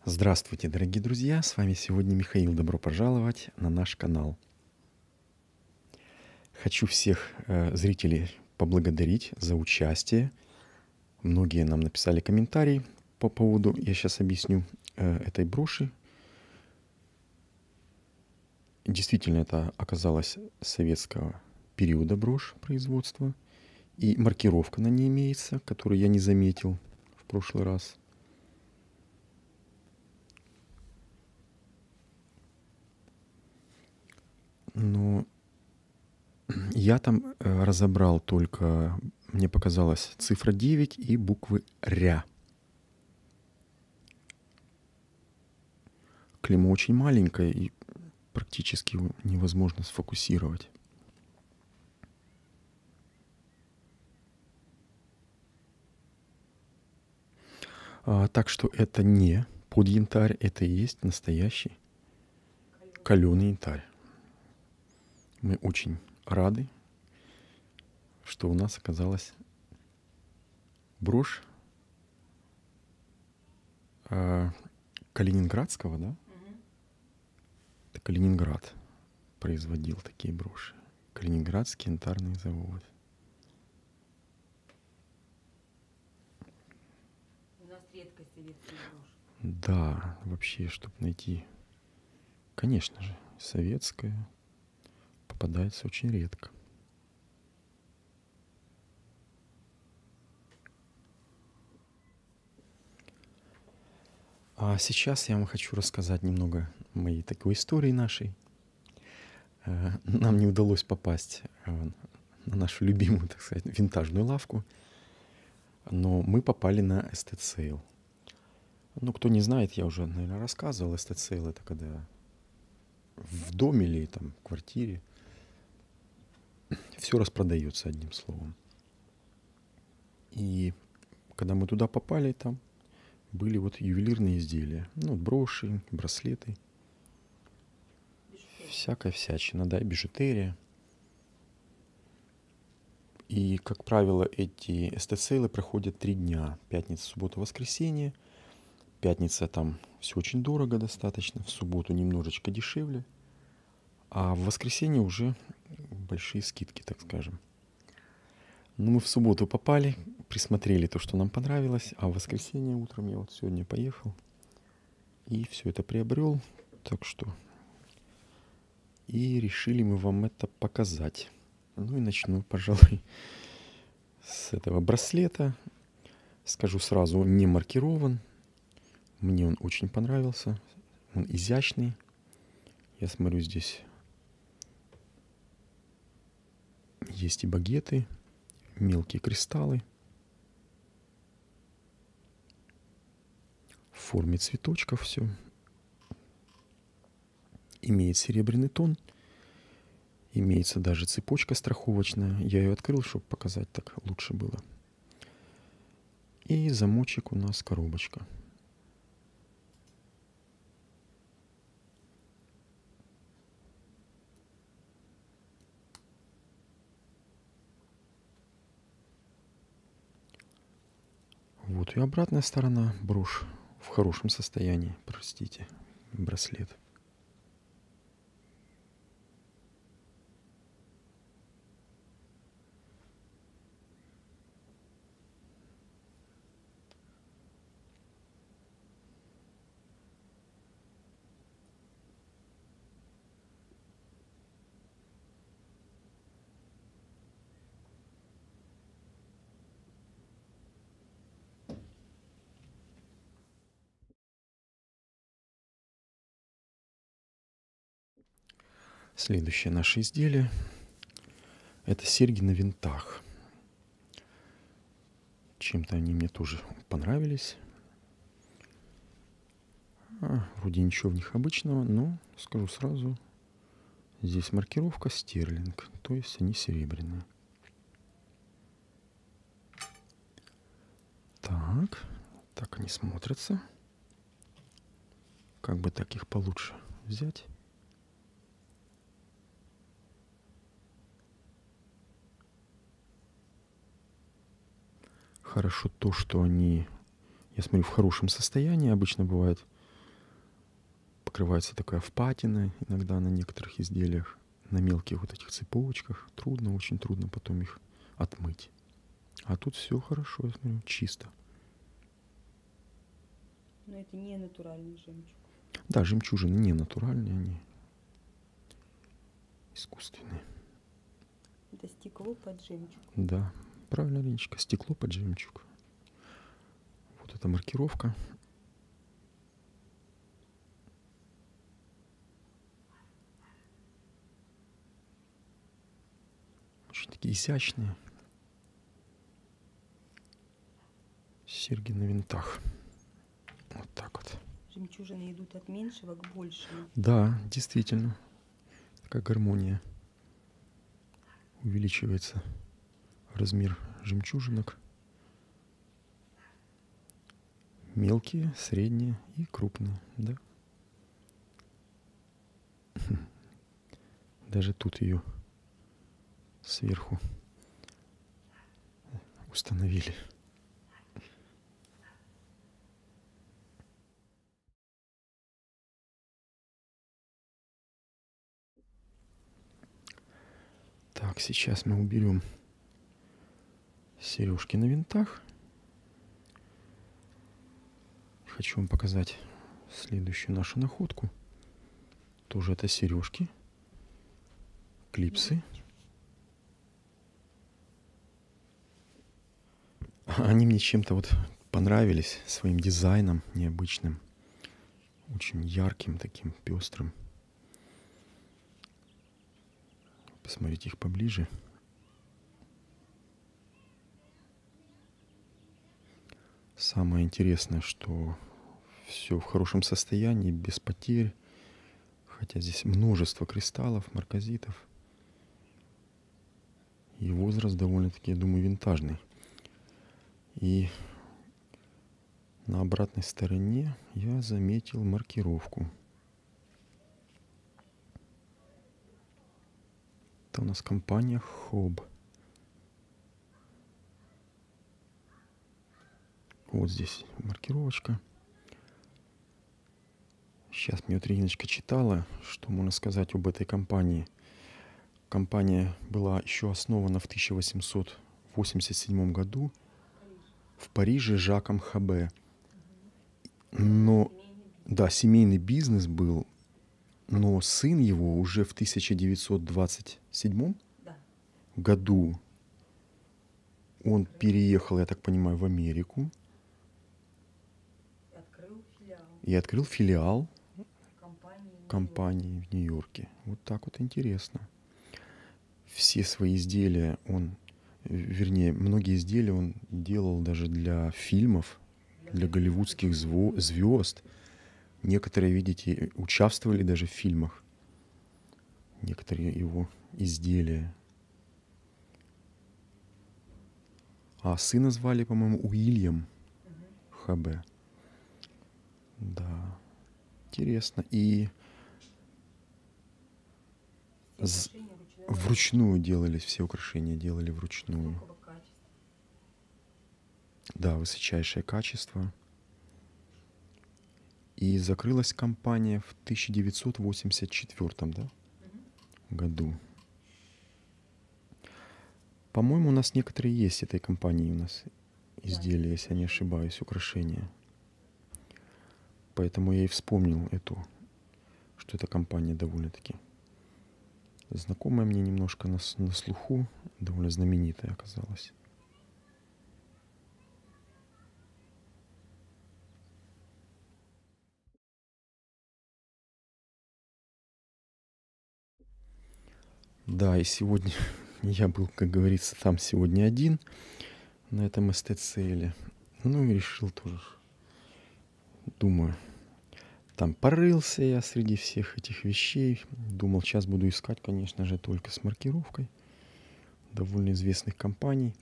Здравствуйте, дорогие друзья! С вами сегодня Михаил. Добро пожаловать на наш канал. Хочу всех зрителей поблагодарить за участие. Многие нам написали комментарии по поводу, я сейчас объясню, этой броши. Действительно, это оказалась советского периода брошь производства. И маркировка на ней имеется, которую я не заметил в прошлый раз. Но я там разобрал только, мне показалось, цифра 9 и буквы «ря». Клеймо очень маленькое и практически невозможно сфокусировать. Так что это не под янтарь, это и есть настоящий каленый янтарь. Мы очень рады, что у нас оказалась брошь калининградского, да? Это Калининград производил такие броши. Калининградский янтарный завод. У нас редкость советская брошь. Да, вообще, чтобы найти, конечно же, советская попадается очень редко. А сейчас я вам хочу рассказать немного моей такой истории нашей. Нам не удалось попасть на нашу любимую, так сказать, винтажную лавку, но мы попали на Estate Sale. Ну, кто не знает, я уже, наверное, рассказывал. Estate Sale — это когда в доме или там в квартире все распродается, одним словом. И когда мы туда попали, там были вот ювелирные изделия. Ну, броши, браслеты. Всякая всячина, да, бижутерия. И, как правило, эти эстет-сейлы проходят 3 дня. Пятница, суббота, воскресенье. Пятница там все очень дорого достаточно. В субботу немножечко дешевле. А в воскресенье уже большие скидки, так скажем. Ну, мы в субботу попали, присмотрели то, что нам понравилось. А в воскресенье утром я вот сегодня поехал и все это приобрел. Так что и решили мы вам это показать. Ну и начну, пожалуй, с этого браслета. Скажу сразу, он не маркирован. Мне он очень понравился. Он изящный. Я смотрю, здесь есть и багеты, мелкие кристаллы в форме цветочков все. Имеет серебряный тон. Имеется даже цепочка страховочная. Я ее открыл, чтобы показать, так лучше было. И замочек у нас коробочка. Вот и обратная сторона. Брошь в хорошем состоянии, простите, браслет. Следующее наше изделие — это серьги на винтах. Чем-то они мне тоже понравились. Вроде ничего в них обычного, но скажу сразу, здесь маркировка стерлинг, то есть они серебряные. Так они смотрятся. Как бы так их получше взять? Хорошо то, что они, я смотрю, в хорошем состоянии. Обычно бывает, открывается такая впадина иногда на некоторых изделиях, на мелких вот этих цепочках. Трудно, очень трудно потом их отмыть. А тут все хорошо, я смотрю, чисто. Но это не натуральный жемчуг. Да, жемчужины не натуральные, они искусственные. Это стекло под жемчуг. Да, правильно, Ленечка, стекло под жемчуг. Вот эта маркировка. Очень такие изящные. Серьги на винтах. Вот так вот. Жемчужины идут от меньшего к большему. Да, действительно. Такая гармония. Увеличивается размер жемчужинок. Мелкие, средние и крупные, да. Даже тут ее сверху установили. Так, сейчас мы уберем сережки на винтах. Хочу вам показать следующую нашу находку. Тоже это сережки, клипсы. Они мне чем-то вот понравились своим дизайном необычным, очень ярким, таким пестрым. Посмотрите их поближе. Самое интересное, что все в хорошем состоянии, без потерь. Хотя здесь множество кристаллов, марказитов. И возраст довольно-таки, я думаю, винтажный. И на обратной стороне я заметил маркировку. Это у нас компания Хоб. Вот здесь маркировочка. Сейчас мне вот Риночка читала, что можно сказать об этой компании. Компания была еще основана в 1887 году в Париже Жаком Хабе. Но, да, семейный бизнес был, но сын его уже в 1927 году он переехал, я так понимаю, в Америку и открыл филиал компании в Нью-Йорке. Вот так вот интересно. Все свои изделия он, вернее, многие изделия он делал даже для фильмов, для голливудских звезд. Некоторые, видите, участвовали даже в фильмах. Некоторые его изделия. А сына звали, по-моему, Уильям Хабе. Да. Интересно. И вручную делались, все украшения делали вручную. Да, высочайшее качество. И закрылась компания в 1984, да, году. По-моему, у нас некоторые есть этой компании у нас изделия, если я не ошибаюсь, украшения. Поэтому я и вспомнил эту, что эта компания довольно-таки знакомая мне немножко на слуху, довольно знаменитая оказалась. Да, и сегодня я был, как говорится, там сегодня один на этом эстет-сейле. Ну и решил тоже, думаю, там порылся я среди всех этих вещей. Думал, сейчас буду искать, конечно же, только с маркировкой довольно известных компаний.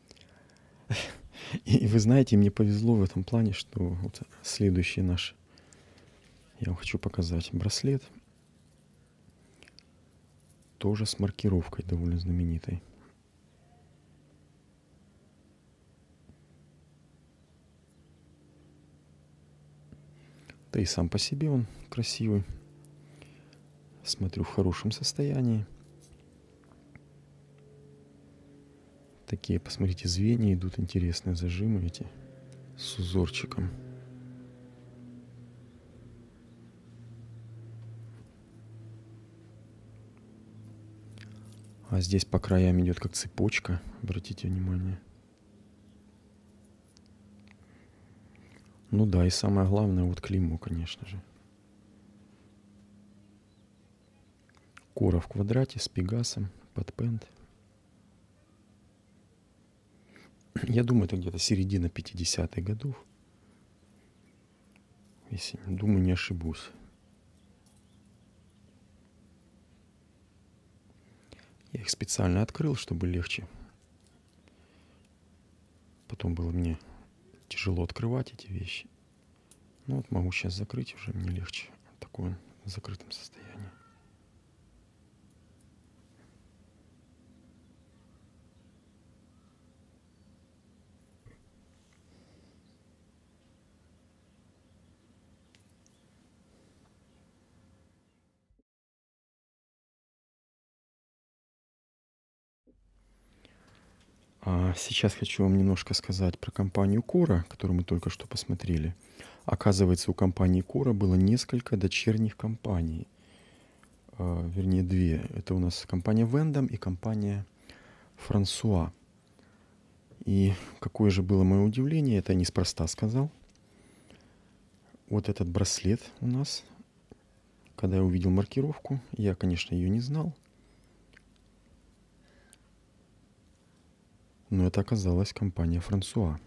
И вы знаете, мне повезло в этом плане, что вот следующий наш, я вам хочу показать браслет, тоже с маркировкой довольно знаменитой. Да и сам по себе он красивый. Смотрю, в хорошем состоянии. Такие, посмотрите, звенья идут интересные, зажимы эти с узорчиком. А здесь по краям идет как цепочка, обратите внимание. Ну да, и самое главное, вот клеймо, конечно же. Кора в квадрате с пегасом, под пент. Я думаю, это где-то середина 50-х годов. Если, думаю, не ошибусь. Я их специально открыл, чтобы легче. Потом было мне тяжело открывать эти вещи. Ну вот могу сейчас закрыть, уже мне легче. Такой он в закрытом состоянии. А сейчас хочу вам немножко сказать про компанию Кора, которую мы только что посмотрели. Оказывается, у компании Кора было несколько дочерних компаний. Вернее, две. Это у нас компания Вендом и компания Франсуа. И какое же было мое удивление, это я неспроста сказал. Вот этот браслет у нас, когда я увидел маркировку, я, конечно, ее не знал. Но это оказалась компания Франсуа.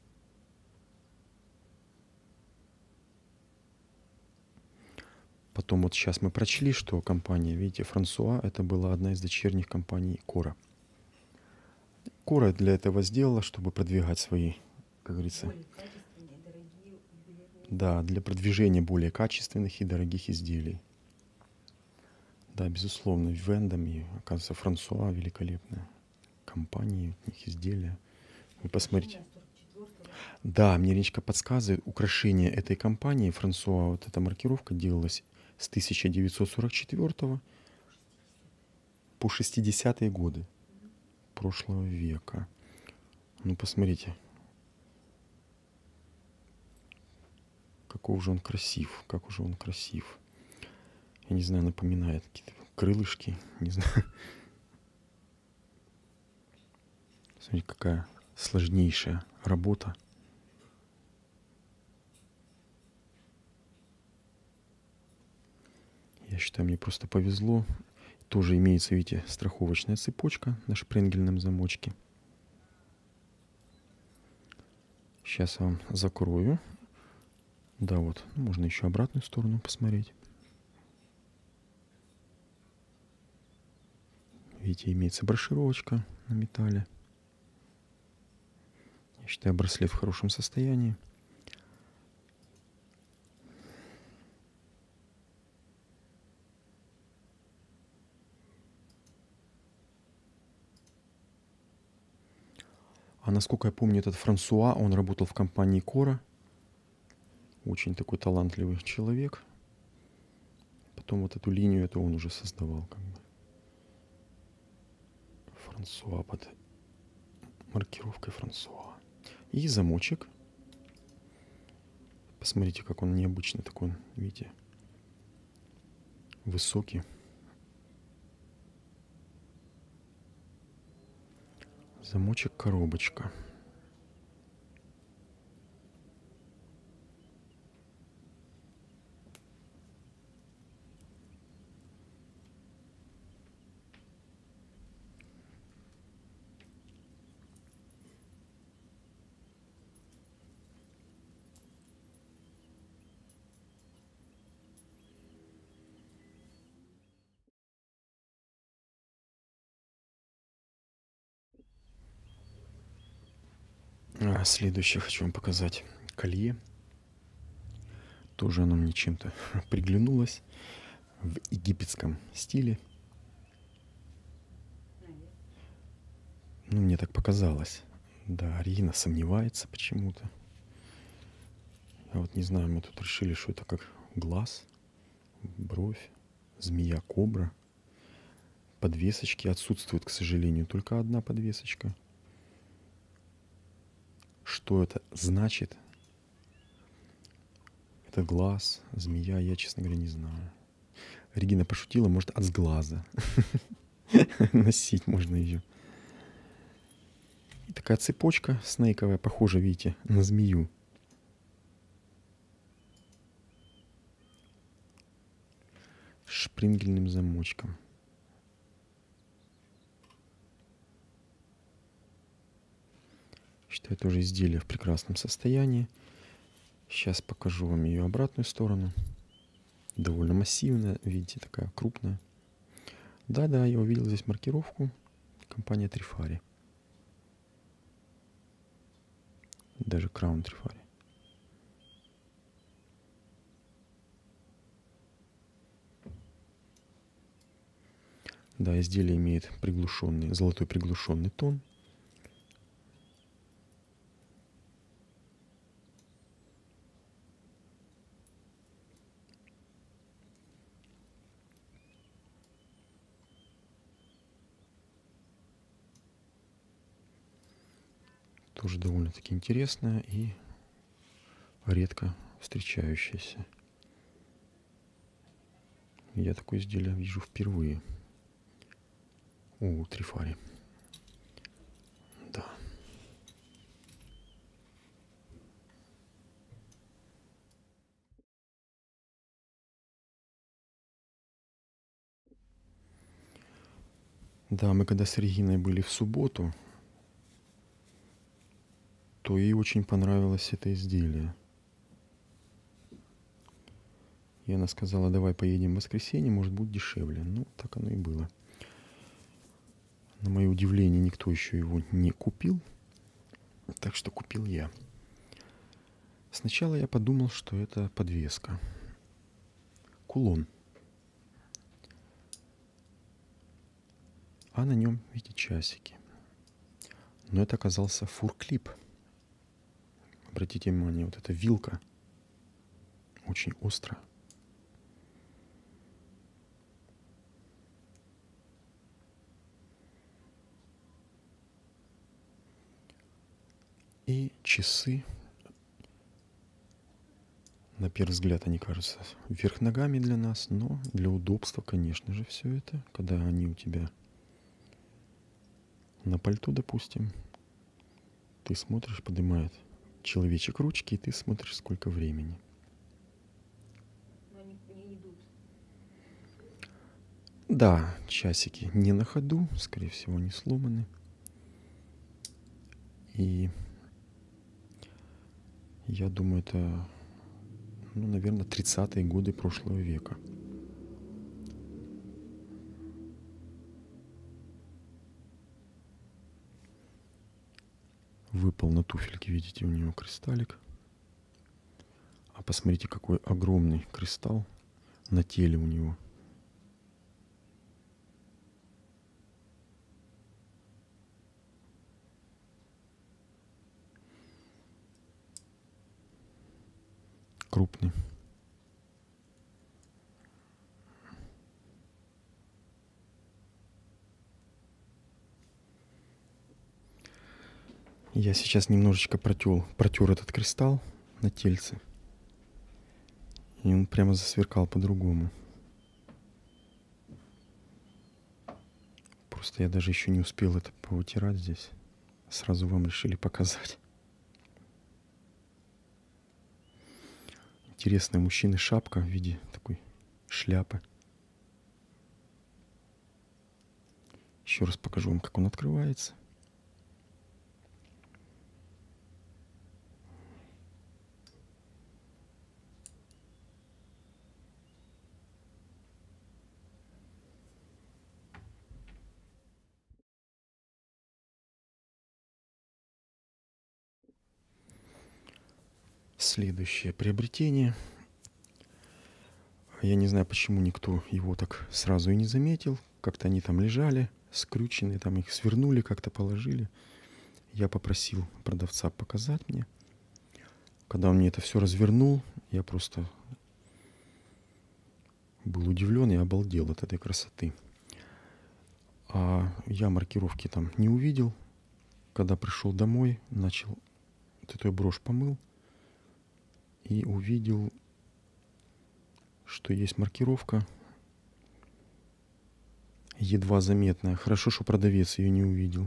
Потом вот сейчас мы прочли, что компания, видите, Франсуа, это была одна из дочерних компаний Кора. Кора для этого сделала, чтобы продвигать свои, как говорится, Более качественные, дорогие ювелирные. да, для продвижения более качественных и дорогих изделий. Да, безусловно, Вендом и, оказывается, Франсуа великолепная компания, у них изделия. Вы посмотрите. Да, мне Речка подсказывает, украшение этой компании Франсуа, вот эта маркировка делалась с 1944 по 60-е годы прошлого века. Ну, посмотрите, какой же он красив, как уже он красив. Я не знаю, напоминает какие-то крылышки, не знаю. Смотрите, какая сложнейшая работа. Я считаю, мне просто повезло. Тоже имеется, видите, страховочная цепочка на шпренгельном замочке. Сейчас я вам закрою. Да, вот, можно еще обратную сторону посмотреть. Видите, имеется брошюровочка на металле. Я считаю, браслет в хорошем состоянии. А насколько я помню, этот Франсуа, он работал в компании Кора. Очень такой талантливый человек. Потом вот эту линию, это он уже создавал, как бы. Франсуа под маркировкой Франсуа. И замочек. Посмотрите, как он необычный такой, видите, высокий. Замочек-коробочка. Следующее хочу вам показать колье. Тоже оно мне чем-то приглянулось в египетском стиле. Ну, мне так показалось. Да, Арина сомневается почему-то. А вот не знаю, мы тут решили, что это как глаз, бровь, змея, кобра. Подвесочки отсутствуют, к сожалению, только одна подвесочка. Что это значит? Это глаз, змея, я, честно говоря, не знаю. Регина пошутила, может, от сглаза. Носить можно ее. И такая цепочка снейковая, похожа, видите, на змею. С шпрингельным замочком. Считаю, тоже изделие в прекрасном состоянии. Сейчас покажу вам ее обратную сторону. Довольно массивная, видите, такая крупная. Да-да, я увидел здесь маркировку. Компания Trifari. Даже Crown Trifari. Да, изделие имеет приглушенный, золотой приглушенный тон. Тоже довольно-таки интересная и редко встречающаяся. Я такое изделие вижу впервые у Trifari. Да. Да, мы когда с Региной были в субботу, то ей очень понравилось это изделие. И она сказала, давай поедем в воскресенье, может, будет дешевле. Ну, так оно и было. На мое удивление, никто еще его не купил, так что купил я. Сначала я подумал, что это подвеска. Кулон. А на нем, видите, часики. Но это оказался фурклип. Обратите внимание, вот эта вилка очень острая. И часы, на первый взгляд, они кажутся вверх ногами для нас, но для удобства, конечно же, все это, когда они у тебя на пальто, допустим, ты смотришь, поднимает человечек ручки, и ты смотришь, сколько времени. Но они не идут. Да, часики не на ходу, скорее всего, не сломаны. И я думаю, это, ну, наверное, 30-е годы прошлого века. Выпал на туфельке, видите, у него кристаллик. А посмотрите, какой огромный кристалл на теле у него. Крупный. Я сейчас немножечко протер этот кристалл на тельце. И он прямо засверкал по-другому. Просто я даже еще не успел это повытирать здесь. Сразу вам решили показать. Интересная у мужчины шапка в виде такой шляпы. Еще раз покажу вам, как он открывается. Следующее приобретение. Я не знаю, почему никто его так сразу и не заметил. Как-то они там лежали, скрюченные, там их свернули, как-то положили. Я попросил продавца показать мне, Когда он мне это все развернул, я просто был удивлен и обалдел от этой красоты. А я маркировки там не увидел. Когда пришел домой, начал вот эту брошь помыл и увидел, что есть маркировка, едва заметная. Хорошо, что продавец ее не увидел.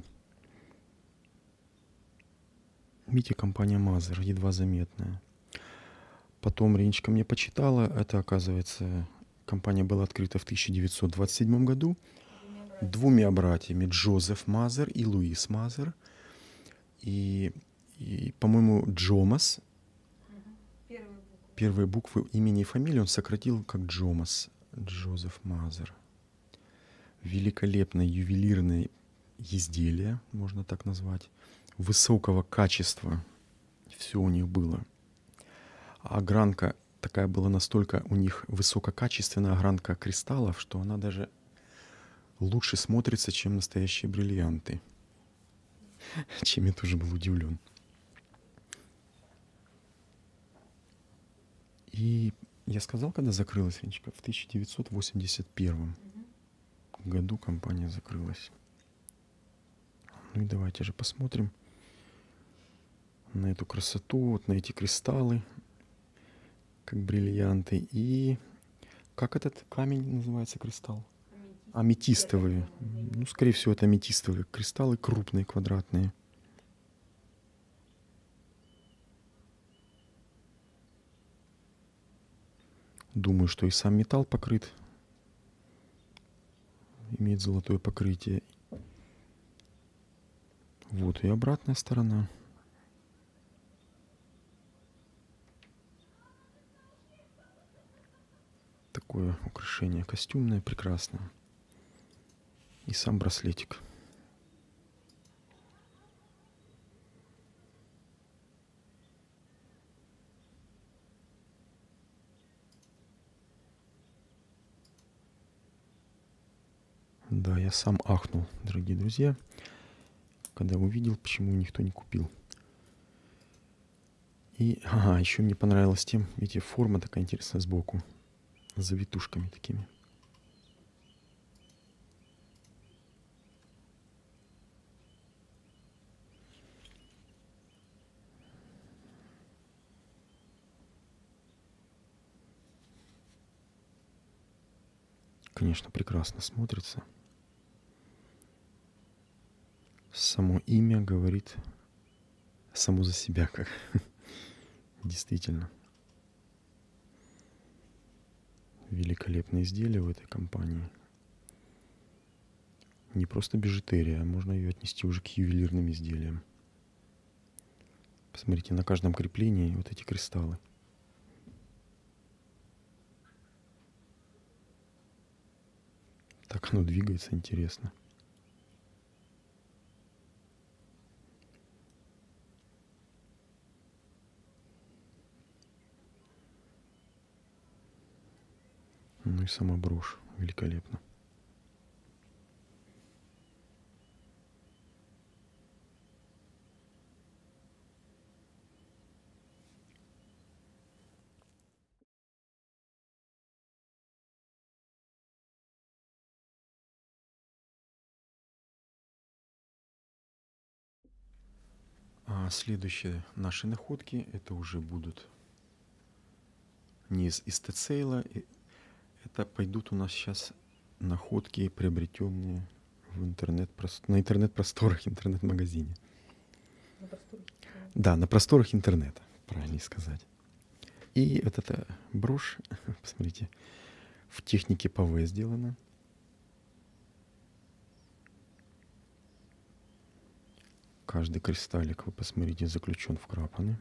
Видите, компания Мазер, едва заметная. Потом Ренечка мне почитала. Это, оказывается, компания была открыта в 1927 году двумя братьями, Джозеф Мазер и Луис Мазер. И по-моему, Джомас, первые буквы имени и фамилии он сократил как Джомас, Джозеф Мазер. Великолепное ювелирное изделие, можно так назвать, высокого качества. Все у них было. А огранка такая была настолько у них высококачественная огранка кристаллов, что она даже лучше смотрится, чем настоящие бриллианты. Чем я тоже был удивлен. И я сказал, когда закрылась Ренечка? В 1981 году компания закрылась. Ну и давайте же посмотрим на эту красоту, вот на эти кристаллы, как бриллианты. И как этот камень называется, кристалл? Аметистовые. Ну, скорее всего, это аметистовые кристаллы, крупные, квадратные. Думаю, что и сам металл покрыт, имеет золотое покрытие. Вот и обратная сторона. Такое украшение костюмное, прекрасное. И сам браслетик. Да, я сам ахнул, дорогие друзья, когда увидел, почему никто не купил. И, еще мне понравилось тем, видите, форма такая интересная сбоку, с завитушками такими. Конечно, прекрасно смотрится. Само имя говорит само за себя, как действительно. Великолепные изделия в этой компании. Не просто бижутерия, а можно ее отнести уже к ювелирным изделиям. Посмотрите, на каждом креплении вот эти кристаллы. Так оно двигается, интересно. Ну и сама брошь великолепна. А следующие наши находки, это уже будут не из эстетсейла, это пойдут у нас сейчас находки, приобретенные в на интернет-просторах, интернет-магазине. Да, на просторах интернета, правильнее сказать. И вот эта брошь, посмотрите, в технике ПВ сделана. Каждый кристаллик, вы посмотрите, заключен в крапаны.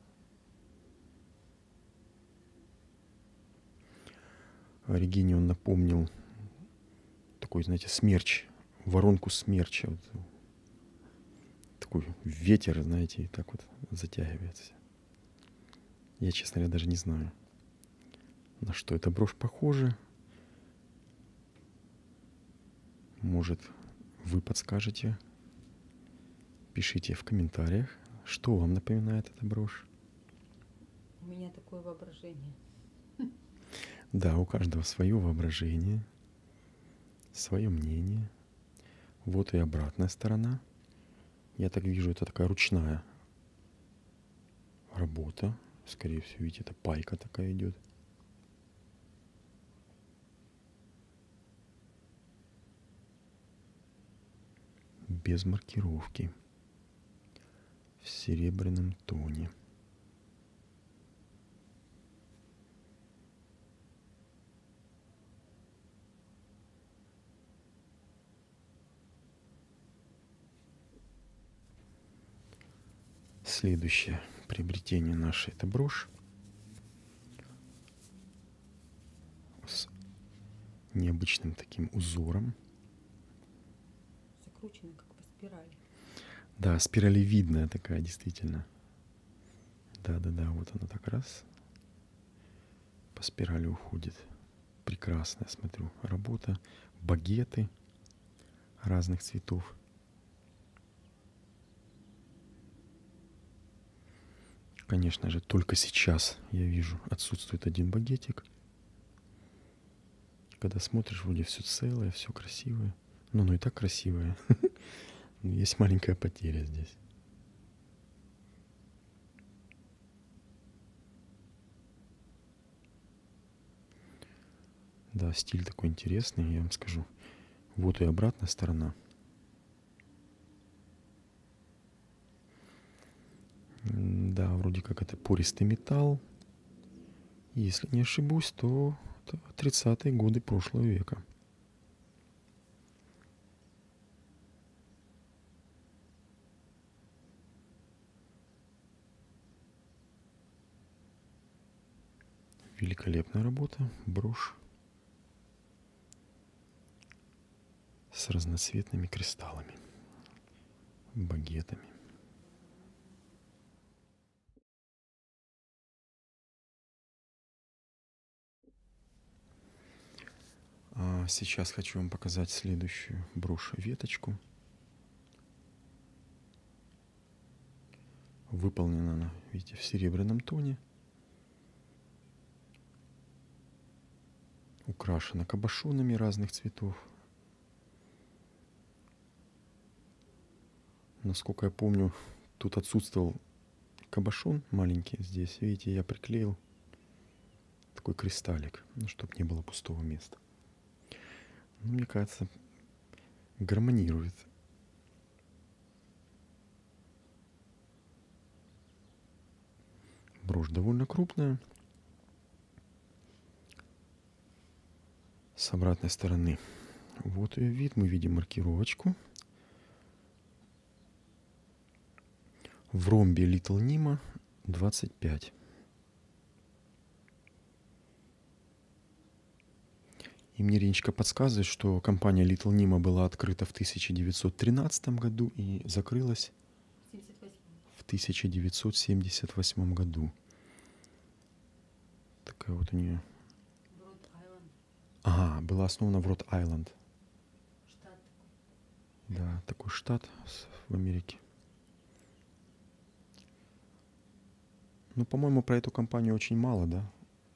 Регине он напомнил такой, знаете, смерч, воронку смерча. Вот. Такой ветер, знаете, и так вот затягивается. Я, честно говоря, даже не знаю, на что эта брошь похожа. Может, вы подскажете. Пишите в комментариях, что вам напоминает эта брошь. У меня такое воображение. Да, у каждого свое воображение, свое мнение. Вот и обратная сторона. Я так вижу, это такая ручная работа. Скорее всего, видите, это пайка такая идет. Без маркировки. В серебряном тоне. Следующее приобретение наше — это брошь с необычным таким узором. Закручена как по спирали. Да, спиралевидная такая, действительно. Да-да-да, вот она так раз по спирали уходит. Прекрасная, смотрю, работа. Багеты разных цветов. Конечно же, только сейчас я вижу, отсутствует один багетик. Когда смотришь, вроде все целое, все красивое. Ну и так красивое. Но есть маленькая потеря здесь. Да, стиль такой интересный, я вам скажу. Вот и обратная сторона. Да, вроде как это пористый металл. Если не ошибусь, то 30-е годы прошлого века. Великолепная работа, брошь с разноцветными кристаллами, багетами. А сейчас хочу вам показать следующую брошь-веточку. Выполнена она, видите, в серебряном тоне. Украшена кабошонами разных цветов. Насколько я помню, тут отсутствовал кабошон маленький здесь. Видите, я приклеил такой кристаллик, чтобы не было пустого места. Ну, мне кажется, гармонирует. Брошь довольно крупная. С обратной стороны вот ее вид. Мы видим маркировочку. В ромбе Little Nima 25. И мне Ренечка подсказывает, что компания Little Nima была открыта в 1913 году и закрылась в 1978 году. Такая вот у нее. Ага, была основана в Род-Айленд. Штат такой. Да, такой штат в Америке. Ну, по-моему, про эту компанию очень мало, да?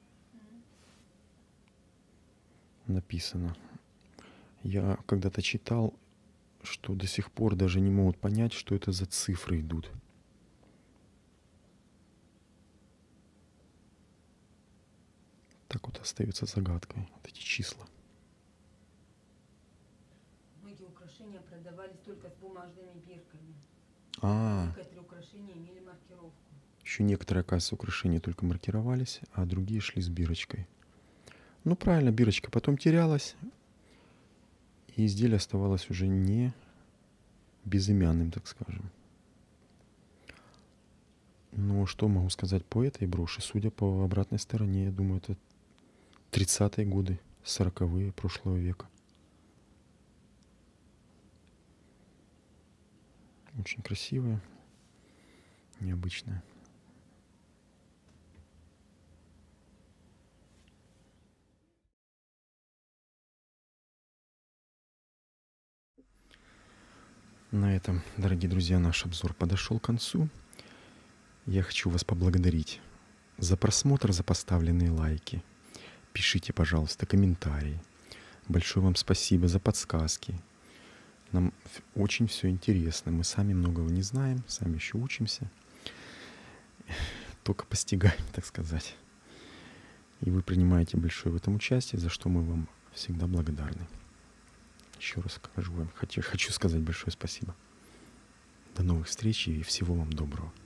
Написано. Я когда-то читал, что до сих пор даже не могут понять, что это за цифры идут. Так вот остается загадкой, вот эти числа. Многие украшения продавались только с бумажными бирками. А, Некоторые украшения имели маркировку. еще некоторые, оказывается, украшения только маркировались, а другие шли с бирочкой. Ну, правильно, бирочка потом терялась, и изделие оставалось уже не безымянным, так скажем. Но что могу сказать по этой броши? Судя по обратной стороне, я думаю, это 30-е годы, 40-е прошлого века. Очень красивая, необычная. На этом, дорогие друзья, наш обзор подошел к концу. Я хочу вас поблагодарить за просмотр, за поставленные лайки. Пишите, пожалуйста, комментарии. Большое вам спасибо за подсказки. Нам очень все интересно. Мы сами многого не знаем, сами еще учимся. Только постигаем, так сказать. И вы принимаете большое в этом участие, за что мы вам всегда благодарны. Еще раз хочу сказать большое спасибо. До новых встреч и всего вам доброго.